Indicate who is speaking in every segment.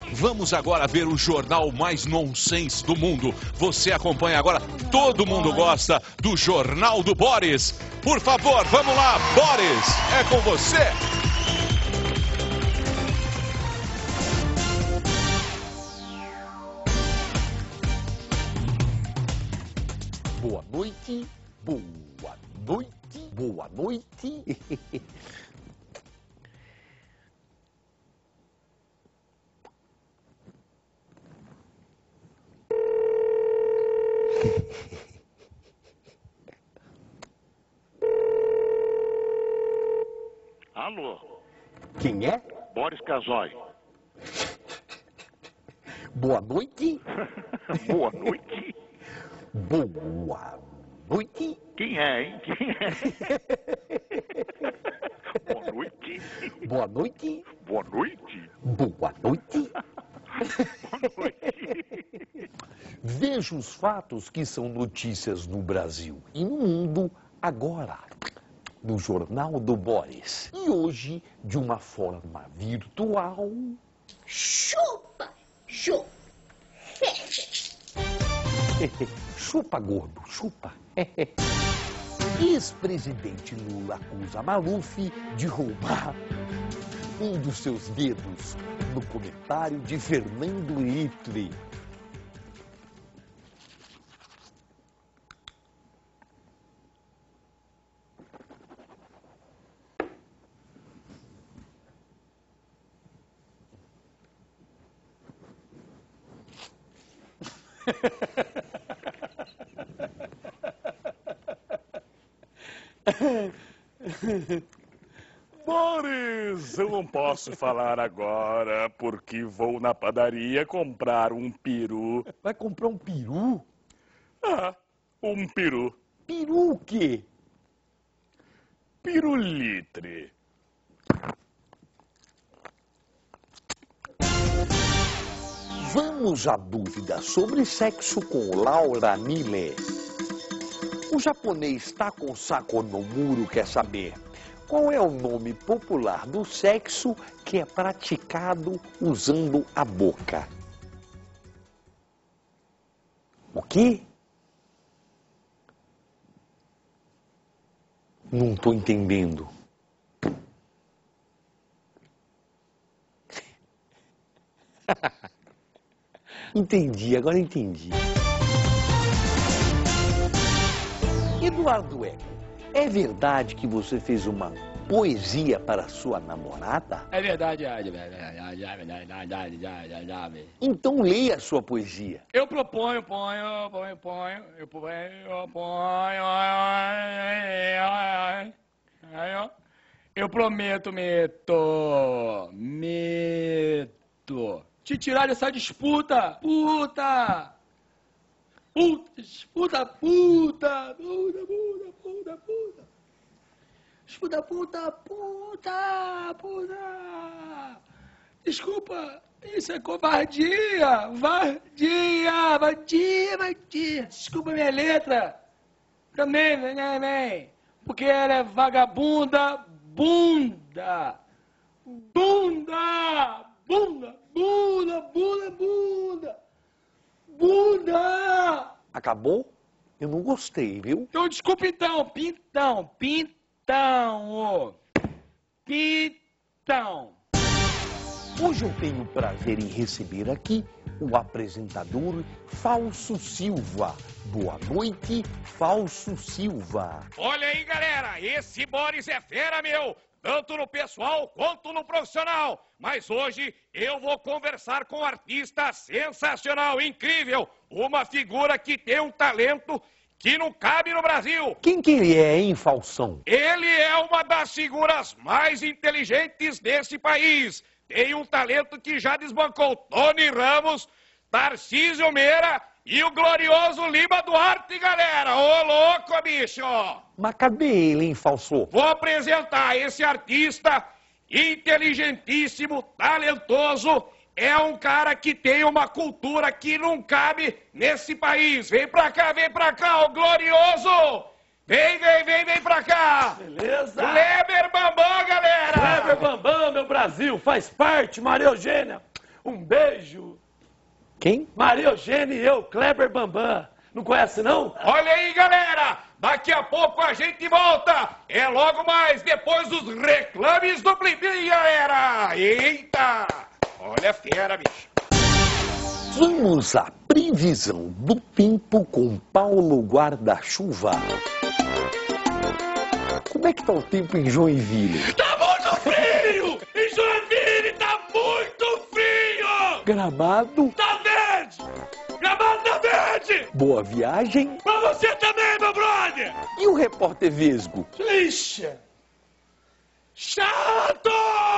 Speaker 1: Vamos agora ver o jornal mais nonsense do mundo. Você acompanha agora, todo mundo gosta do Jornal do Boris. Por favor, vamos lá, Boris, é com você.
Speaker 2: Boa noite, boa noite, boa noite.
Speaker 3: Alô?
Speaker 2: Quem é?
Speaker 3: Boris Casoy.
Speaker 2: Boa noite.
Speaker 3: Boa noite.
Speaker 2: Boa noite.
Speaker 3: Quem é, hein? Quem é? Boa noite.
Speaker 2: Boa noite.
Speaker 3: Boa noite.
Speaker 2: Boa noite.
Speaker 3: Boa noite.
Speaker 2: Veja os fatos que são notícias no Brasil e no mundo agora, no Jornal do Boris. E hoje, de uma forma virtual...
Speaker 4: Chupa, chupa.
Speaker 2: Chupa, gordo, chupa. Ex-presidente Lula acusa Maluf de roubar um dos seus dedos no comentário de Fernando Litre.
Speaker 3: Boris, eu não posso falar agora porque vou na padaria comprar um peru.
Speaker 2: Vai comprar um peru?
Speaker 3: Ah, um peru.
Speaker 2: Peru o quê?
Speaker 3: Pirulitre.
Speaker 2: Vamos à dúvida sobre sexo com Laura Miller. O japonês Tako Sakonomuro quer saber qual é o nome popular do sexo que é praticado usando a boca. O quê? Não estou entendendo. Entendi, agora entendi. Eduardo Eco, é verdade que você fez uma poesia para sua namorada?
Speaker 5: É verdade.
Speaker 2: Então leia a sua poesia.
Speaker 5: Eu proponho, eu prometo, te tirar dessa disputa, puta, desculpa, isso é covardia, vadia, desculpa minha letra, também, porque ela é vagabunda, bunda.
Speaker 2: Acabou? Eu não gostei, viu?
Speaker 5: Então, desculpa então, pintão.
Speaker 2: Hoje eu tenho o prazer em receber aqui o apresentador Falso Silva. Boa noite, Falso Silva.
Speaker 1: Olha aí, galera, esse Boris é fera, meu. Tanto no pessoal quanto no profissional. Mas hoje eu vou conversar com um artista sensacional, incrível. Uma figura que tem um talento que não cabe no Brasil.
Speaker 2: Quem que ele é, hein, Falsão?
Speaker 1: Ele é uma das figuras mais inteligentes desse país. Tem um talento que já desbancou Tony Ramos, Tarcísio Meira e o glorioso Lima Duarte, galera. Ô, louco, bicho!
Speaker 2: Mas cadê ele, hein, Falso?
Speaker 1: Vou apresentar esse artista inteligentíssimo, talentoso. É um cara que tem uma cultura que não cabe nesse país. Vem pra cá, o glorioso! Vem pra cá!
Speaker 6: Beleza?
Speaker 1: Kleber Bambam, galera!
Speaker 6: Kleber Bambam, meu Brasil, faz parte, Maria Eugênia.
Speaker 5: Um beijo.
Speaker 2: Quem?
Speaker 5: Maria Eugênia e eu, Kleber Bambam. Não conhece, não?
Speaker 1: Olha aí, galera! Daqui a pouco a gente volta! É logo mais, depois dos reclames do Plim Plim, galera! Eita! Olha a fera, bicho!
Speaker 2: Vamos à previsão do tempo com Paulo Guarda-Chuva. Como é que tá o tempo em Joinville?
Speaker 1: Tá muito frio! Em Joinville tá muito frio!
Speaker 2: Gramado?
Speaker 1: Tá verde! Gramado tá verde!
Speaker 2: Boa viagem?
Speaker 1: Pra você também, meu brother!
Speaker 2: E o repórter Vesgo?
Speaker 1: Lixa! Chato!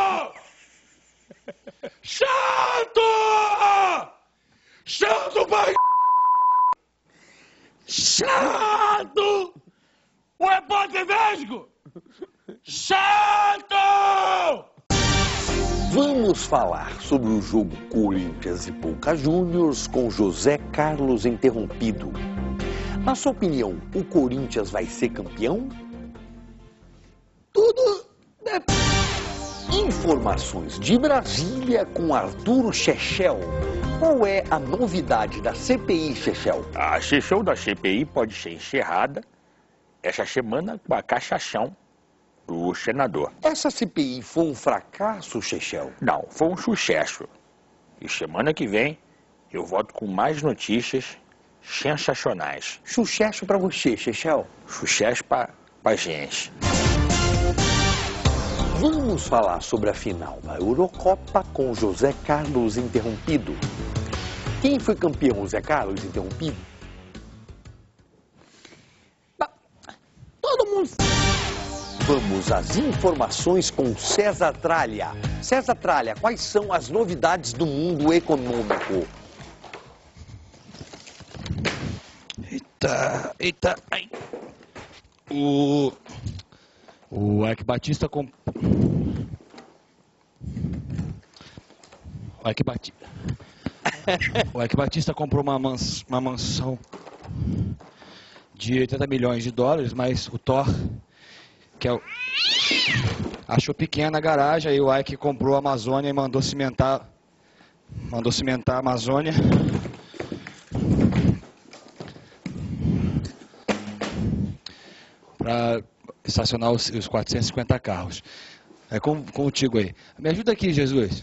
Speaker 1: Chato! Chato, pai! Chato! O repórter Vesgo! Chato!
Speaker 2: Vamos falar sobre o jogo Corinthians e Boca Juniors com José Carlos Interrompido. Na sua opinião, o Corinthians vai ser campeão? Tudo depende. Informações de Brasília com Arturo Chechel. Qual é a novidade da CPI, Chechel?
Speaker 3: A Chechel da CPI pode ser encerrada essa semana com a caixação do senador.
Speaker 2: Essa CPI foi um fracasso, Chechel?
Speaker 3: Não, foi um sucesso. E semana que vem eu volto com mais notícias sensacionais.
Speaker 2: Sucesso pra você, Chechel.
Speaker 3: Sucesso pra gente.
Speaker 2: Vamos falar sobre a final da Eurocopa com José Carlos Interrompido. Quem foi campeão, José Carlos Interrompido? Todo mundo. Vamos às informações com César Tralha. César Tralha, quais são as novidades do mundo econômico?
Speaker 6: Eita, ai. O Ike Batista O Ike Batista comprou uma mansão de 80 milhões de dólares, mas o Thor, achou pequena a garagem, aí o Ike comprou a Amazônia e mandou cimentar a Amazônia. Para estacionar os 450 carros. É contigo aí. Me ajuda aqui, Jesus.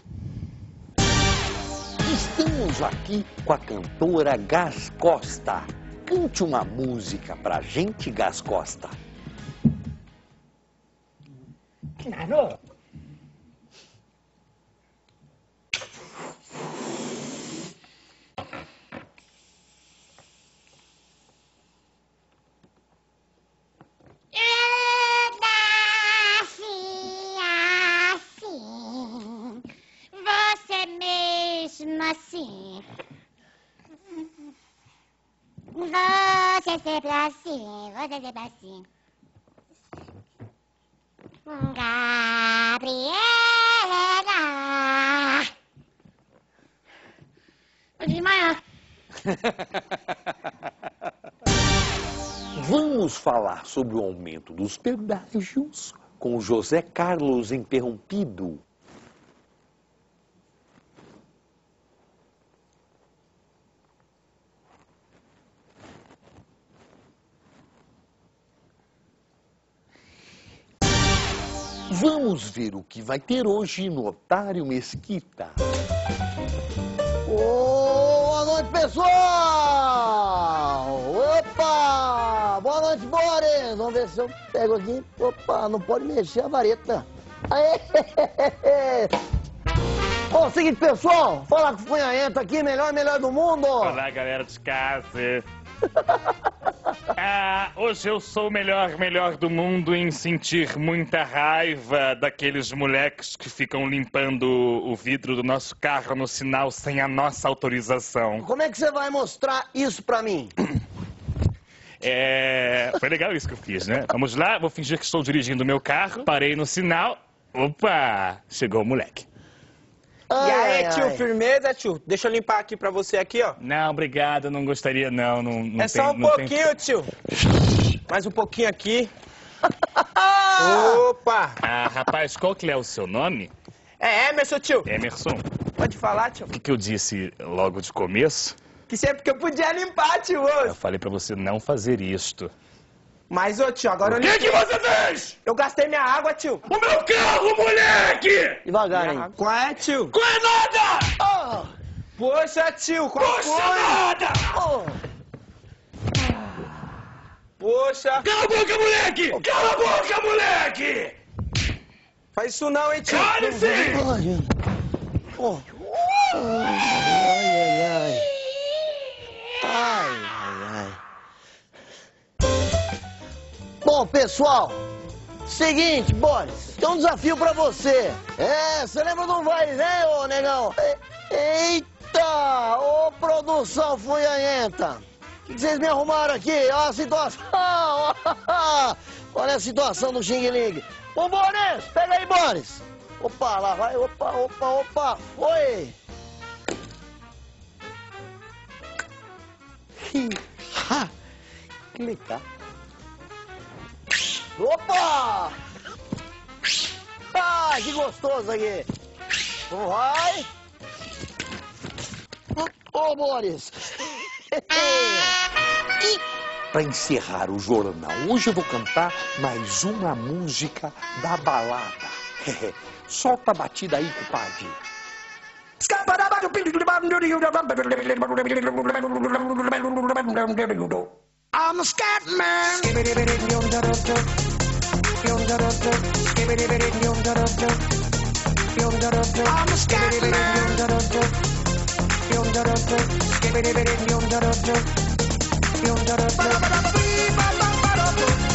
Speaker 2: Estamos aqui com a cantora Gás Costa. Cante uma música pra gente, Gás Costa.
Speaker 4: Claro. Assim. Você sempre assim, você sempre assim. Gabriela. Vou desmaiar.
Speaker 2: Vamos falar sobre o aumento dos pedágios com José Carlos Interrompido. Vamos ver o que vai ter hoje no Otário Mesquita.
Speaker 7: Boa noite, pessoal! Opa! Boa noite, Boris! Vamos ver se eu pego aqui. Opa, não pode mexer a vareta. Aê! Bom, seguinte, pessoal, falar com o Funhaento aqui, melhor do mundo!
Speaker 3: Olá, galera de casa. Hoje eu sou o melhor do mundo em sentir muita raiva daqueles moleques que ficam limpando o vidro do nosso carro no sinal sem a nossa autorização.
Speaker 7: Como é que você vai mostrar isso pra mim?
Speaker 3: Foi legal isso que eu fiz, né? Vamos lá, vou fingir que estou dirigindo o meu carro, parei no sinal, opa, chegou o moleque.
Speaker 8: E aí, tio, firmeza, tio? Deixa eu limpar aqui pra você aqui, ó.
Speaker 3: Não, obrigado, não gostaria não. Não
Speaker 8: é só um pouquinho, tio. Mais um pouquinho aqui. Opa!
Speaker 3: Rapaz, qual que é o seu nome?
Speaker 8: É Emerson, tio.
Speaker 3: Emerson.
Speaker 8: Pode falar, tio.
Speaker 3: O que eu disse logo de começo?
Speaker 8: Que sempre que eu podia limpar, tio.
Speaker 3: Eu falei pra você não fazer isto.
Speaker 8: Mas, ô, tio, agora eu
Speaker 1: O que
Speaker 8: limpei.
Speaker 1: você fez?
Speaker 8: Eu gastei minha água, tio.
Speaker 1: O meu carro, moleque!
Speaker 7: Devagar, hein?
Speaker 8: Qual é, tio?
Speaker 1: Qual é nada?
Speaker 7: Oh,
Speaker 8: Poxa, tio, qual
Speaker 1: Poxa,
Speaker 8: foi?
Speaker 1: nada!
Speaker 7: oh.
Speaker 8: Poxa.
Speaker 1: Cala a boca, moleque! Cala a boca, moleque!
Speaker 8: Faz isso não, hein, tio.
Speaker 1: Cale-se!
Speaker 7: Ai, oh. Ai, ai, ai. Ai, ai, ai. Bom, pessoal, seguinte, Boris, tem um desafio pra você. Você lembra do vai e vem, ô negão? Eita, ô produção funhanhenta. O que vocês me arrumaram aqui? Olha a situação. Olha a situação do Xing Ling. Ô, Boris, pega aí, Boris. Opa, lá vai, opa. Oi. Que legal. Opa! Ah, que gostoso aqui. Vai. Ô, Boris.
Speaker 2: E para encerrar o jornal, hoje eu vou cantar mais uma música da balada. Solta a batida aí, compadre.
Speaker 7: I'm a scat man. I'm a scat man.